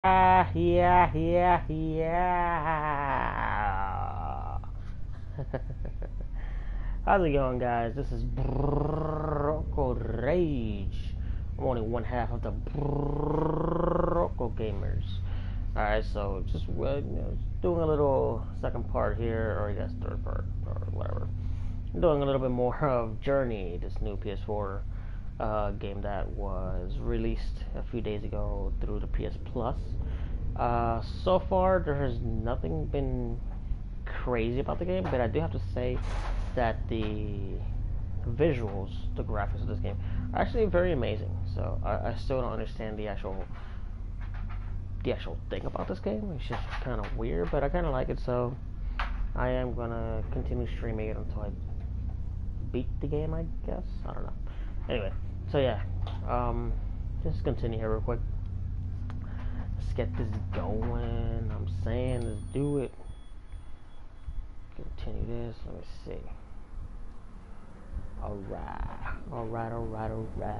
Yeah. How's it going, guys? This is Broco Rage. I'm only one half of the Broco Gamers. Alright, so just doing a little second part here, or I guess third part, or whatever. I'm doing a little bit more of Journey, this new PS4 game that was released a few days ago through the PS Plus. So far, there has nothing been crazy about the game, but I do have to say that the visuals, the graphics of this game, are actually very amazing. So I still don't understand the actual thing about this game. It's just kind of weird, but I kind of like it. So I am gonna continue streaming it until I beat the game, I guess. I don't know. Anyway, so yeah, just continue here real quick. Let's get this going. I'm saying, let's do it. Continue this. Let me see. Alright.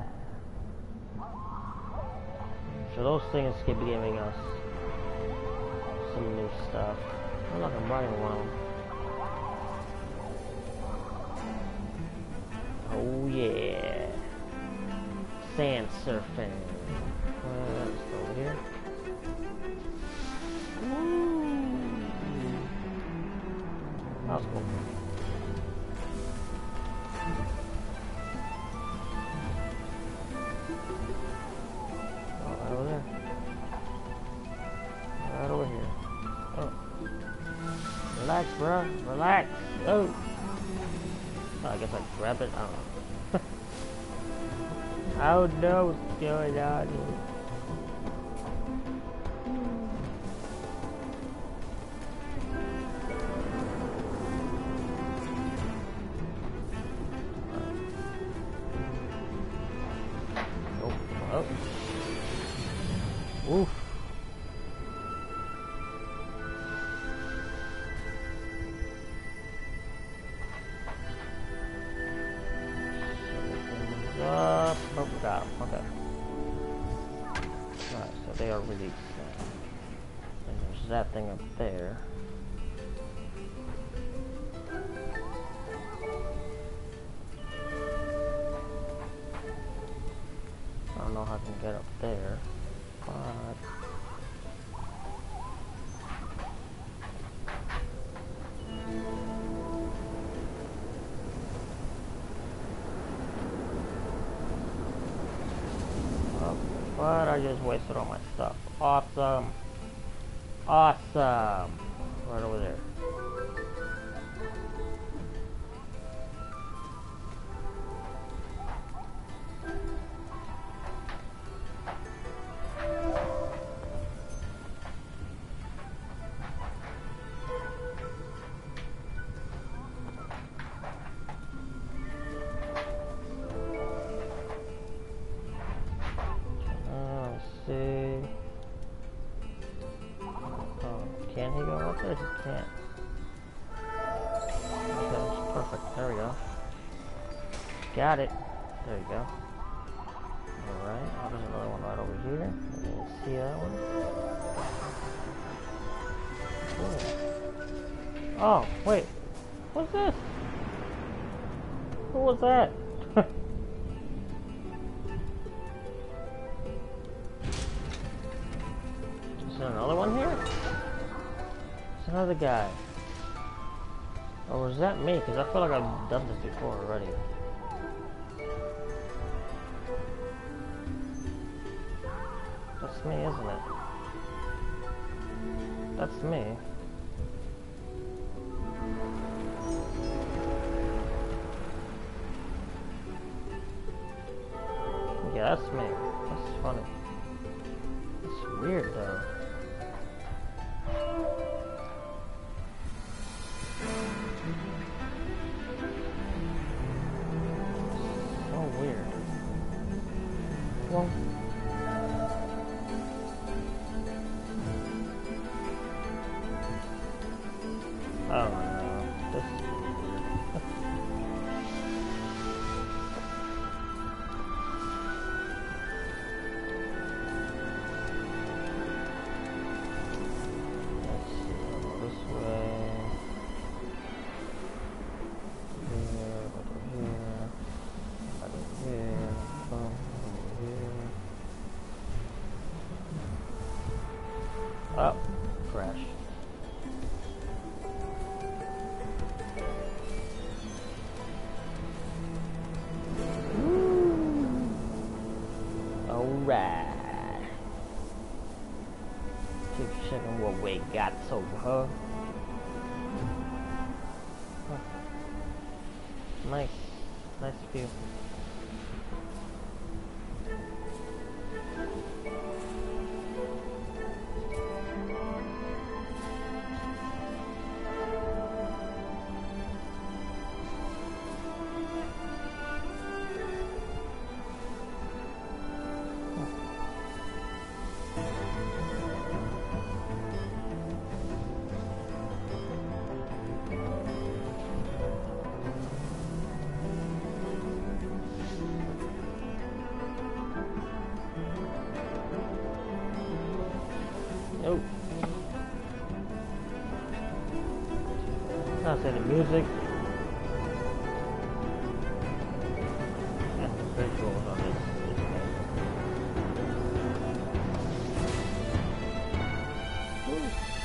So those things keep giving us some new stuff. I'm like I'm riding along. Oh yeah. Sand surfing. Let's go over here. That was cool. Oh, right over there. Right over here. Oh. Relax, bro. Relax. Oh. I guess I grab it. I don't know. I don't know what's going on here. Oof. Up. Oh, got him. Okay. Alright, so they are released. And there's that thing up there. I don't know how I can get up there, but I just wasted all my stuff. Awesome. Awesome. Right over there. Can he go up there? He can't. Okay, perfect. There we go. Got it. There you go. Alright, oh, there's another one right over here. Let's see that one. Cool. Oh, wait. What's this? Who was that? Is there another one here? Another guy. Or was that me? Because I feel like I've done this before already. That's me, isn't it? That's me. Yeah, that's me. That's funny. It's weird though. Well, I don't know. This is weird. Oh, crash. Alright. Keep checking what we got so far. Huh. Nice. Nice view. Oh. I said the music. That's the visuals on this game. Woo.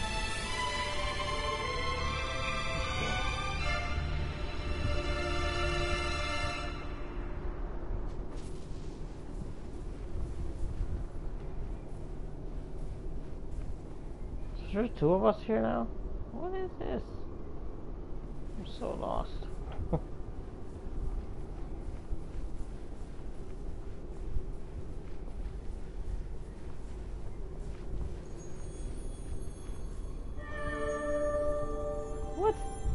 There's two of us here now? What is this? I'm so lost. What?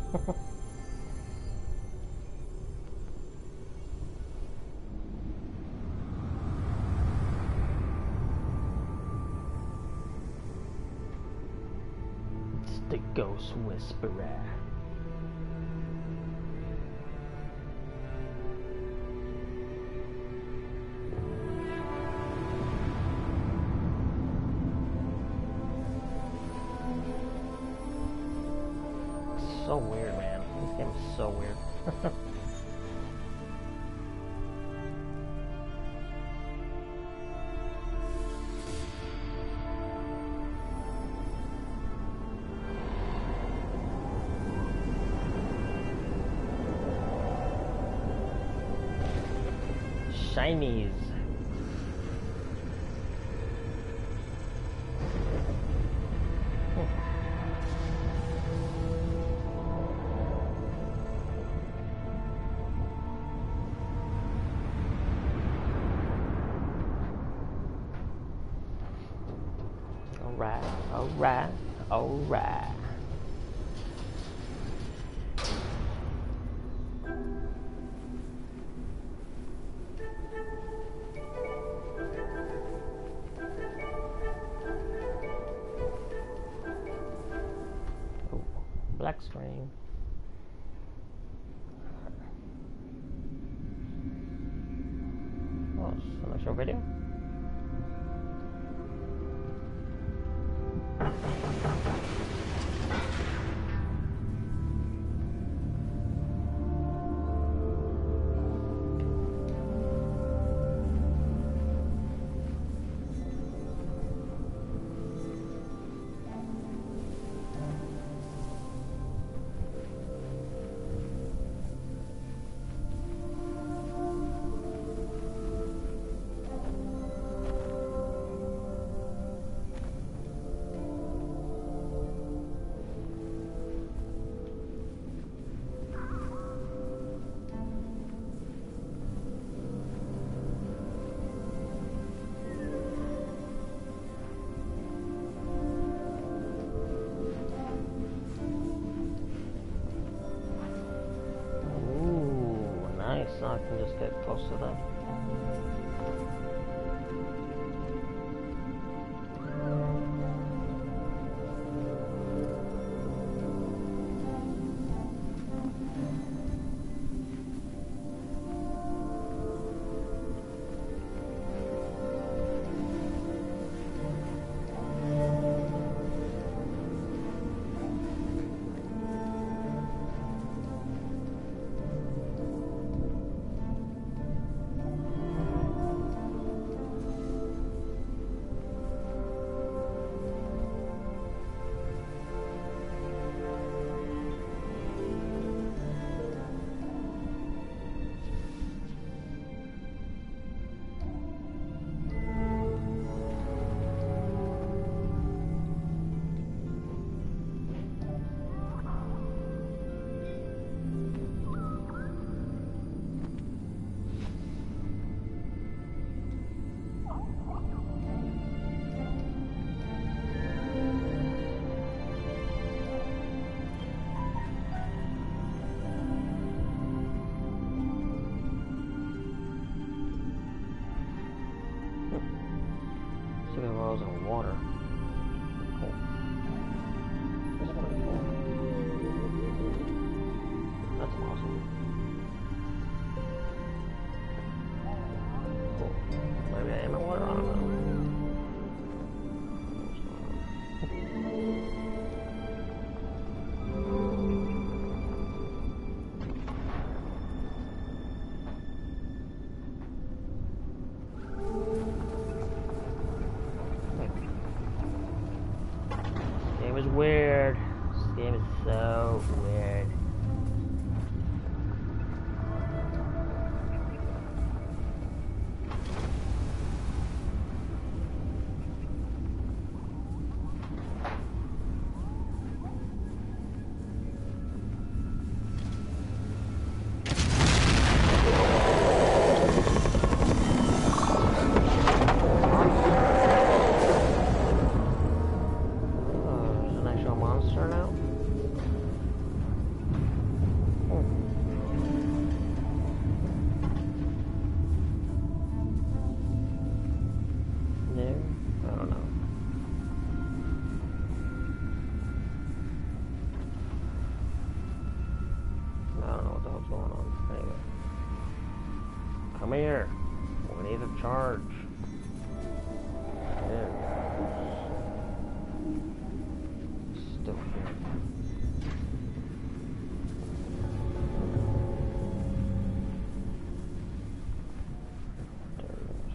It's the Ghost Whisperer. So weird, man. This game is so weird. Shinies. Alright, alright, alright. Oh, black screen. Oh, so much over video. Now I can just get close to them. is weird. This game is so weird. Come here. We need a charge. There. Still here. There it is.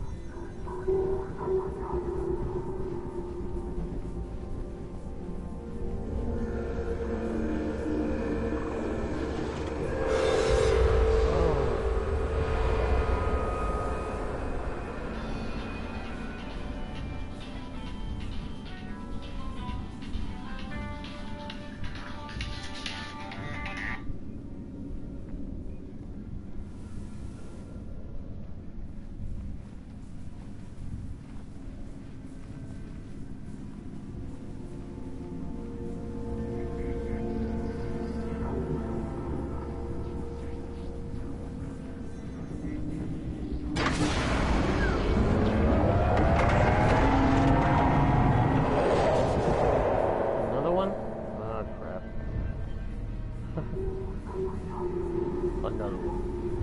Another one.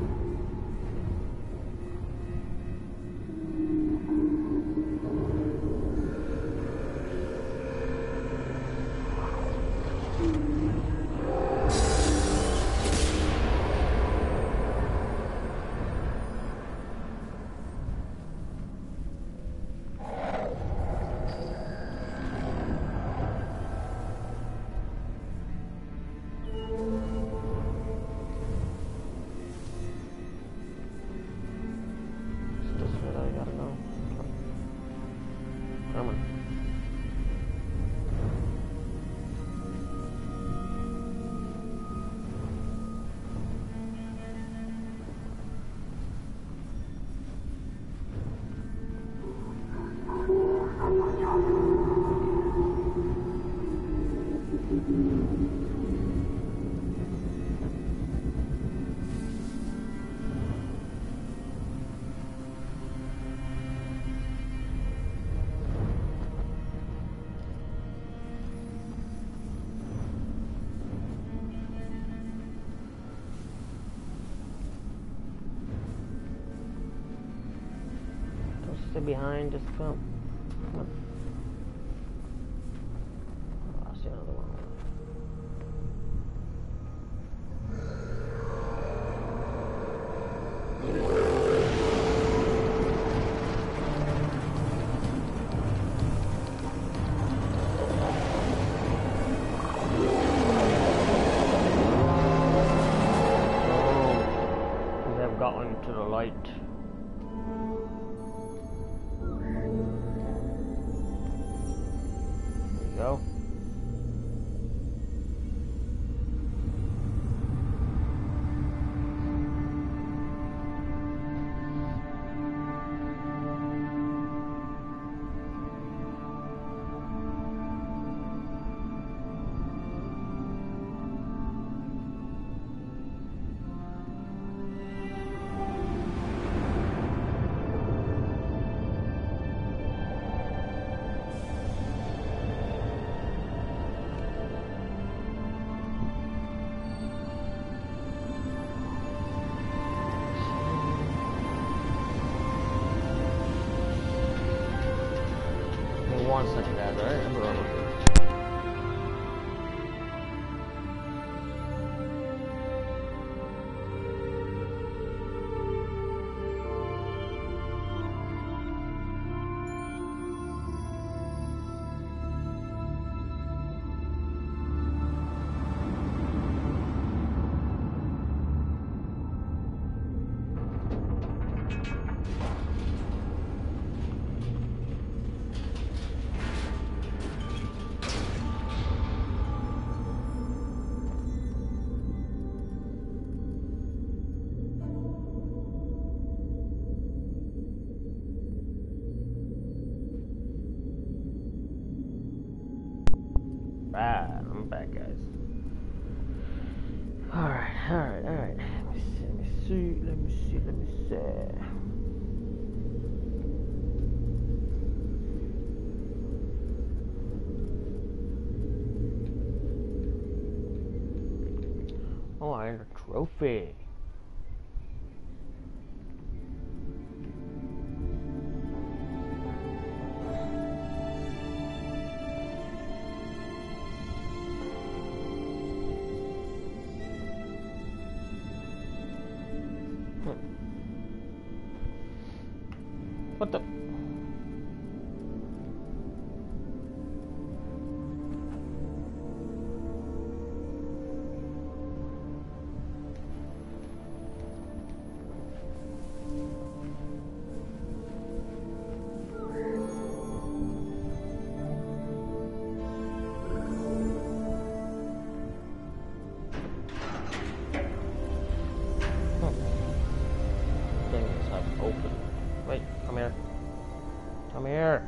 Stay behind, just come. Come on. Oh, I see another one. Oh, we have gotten to the light. Go. One second, guys, alright? I'm going with Alright, I'm back, guys. Alright. Let me see. Oh, I earned a trophy. What the? Thing is not open. Wait, come here. Come here.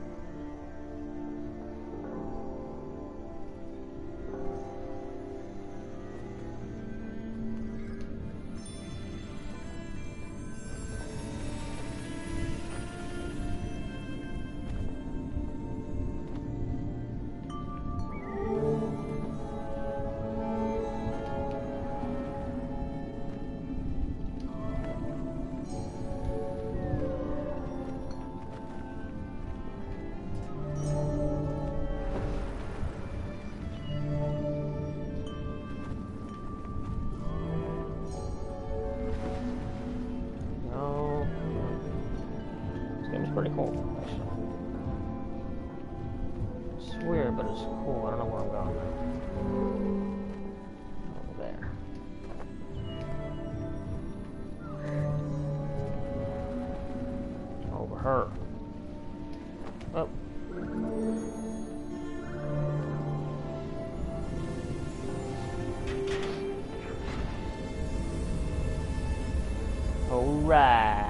Pretty cool, actually. It's weird, but it's cool. I don't know where I'm going. Over there. Over her. Oh. Alright.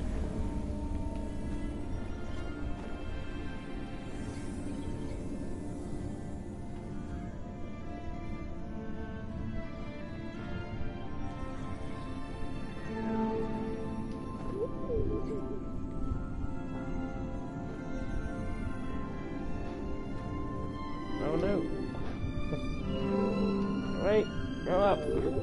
Oh no. Wait, go up.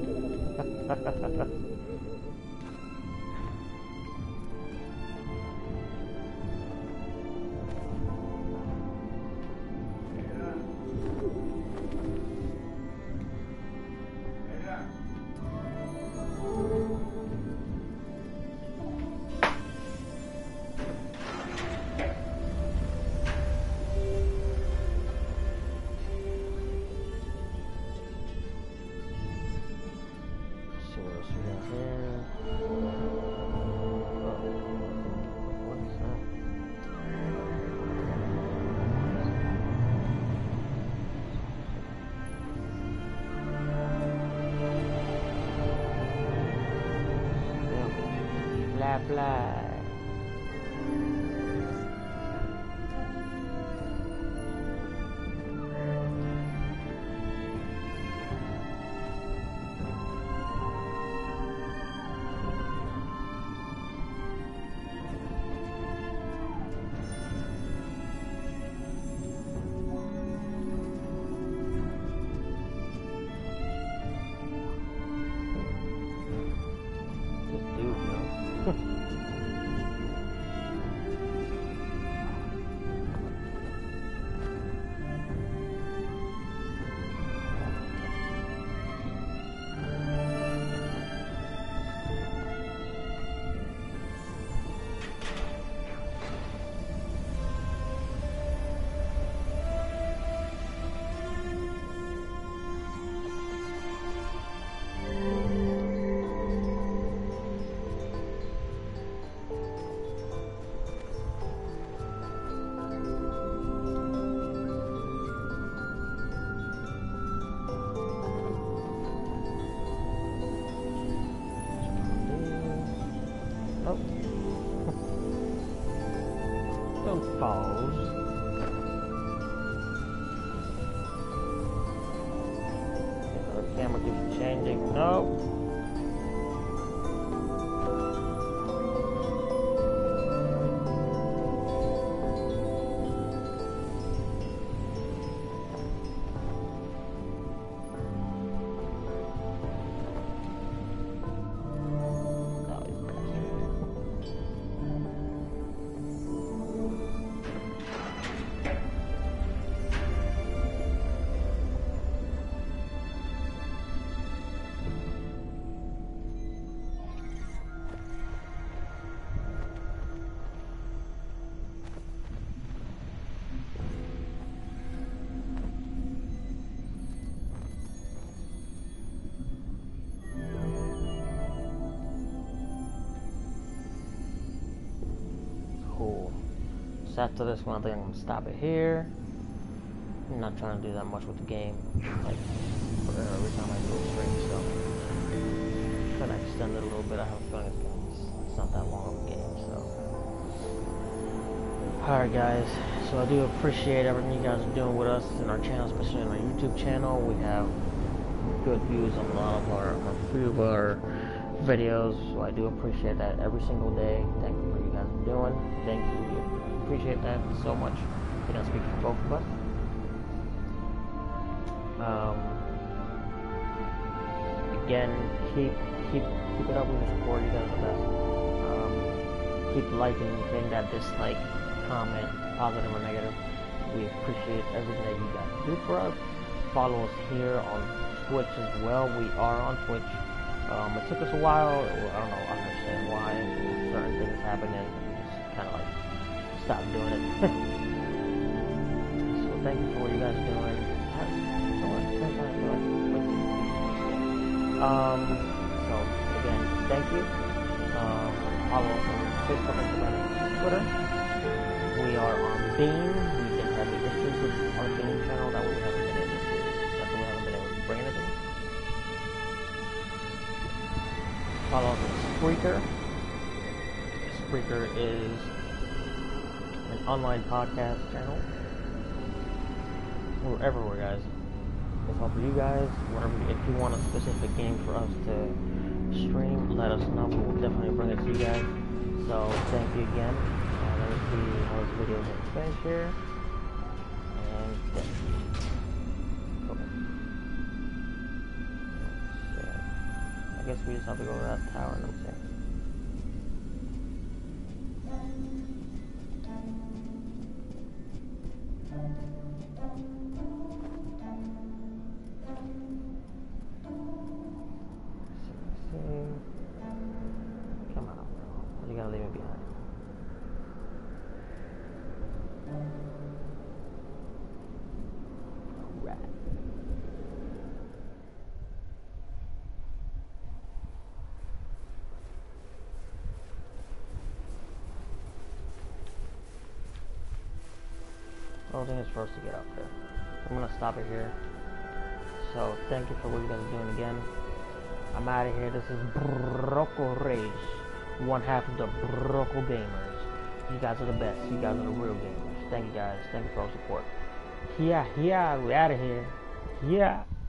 Fly. This dude, yo. Camera keeps changing. No. Cool. So after this one, I think I'm gonna stop it here. I'm not trying to do that much with the game, like every time I do a stream, so try to extend it a little bit. I have a feeling it's not that long of a game, so. Alright guys, so I do appreciate everything you guys are doing with us in our channel, especially on our YouTube channel. We have good views on a lot of few of our videos, so I do appreciate that every single day. Thank you for what you guys are doing. Thank you. We appreciate that so much. I can speak for both of us. Again, keep it up with the support. You guys are the best. Keep liking, hitting that dislike, comment, positive or negative. We appreciate everything that you guys do for us. Follow us here on Twitch as well. We are on Twitch. It took us a while. I don't know. I understand why certain things happen and just kind of like stop doing it. So thank you for what you guys are doing. So again, thank you. Follow us on Facebook, Instagram, and Twitter. We are on Beam. We just have the issues with our Beam channel that we haven't been able to bring it in. Follow us on Spreaker. Spreaker is an online podcast channel. We're everywhere, guys. It's all for you guys. If you want a specific game for us to stream, let us know. We will definitely bring it to you guys. So thank you again. Let me see how this video is going to finish here. And thank you. Okay. So, I guess we just have to go to that tower and I'm saying. Come on, bro. You gotta leave me behind. Alright. I don't think it's supposed to get up there. I'm gonna stop it here. So thank you for what you guys are doing again. I'm out of here. This is Brocco Rage, one half of the Brocco Gamers. You guys are the best. You guys are the real gamers. Thank you guys. Thank you for all support. Yeah, we out of here. Yeah.